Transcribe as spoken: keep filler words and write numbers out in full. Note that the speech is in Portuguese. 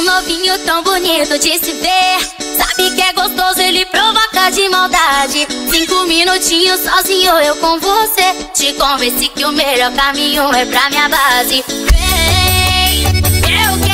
novinho tão bonito de se ver. Sabe que é gostoso, ele provoca de maldade. Cinco minutinhos sozinho eu com você. Te convenci que o melhor caminho é pra minha base. Vem, eu quero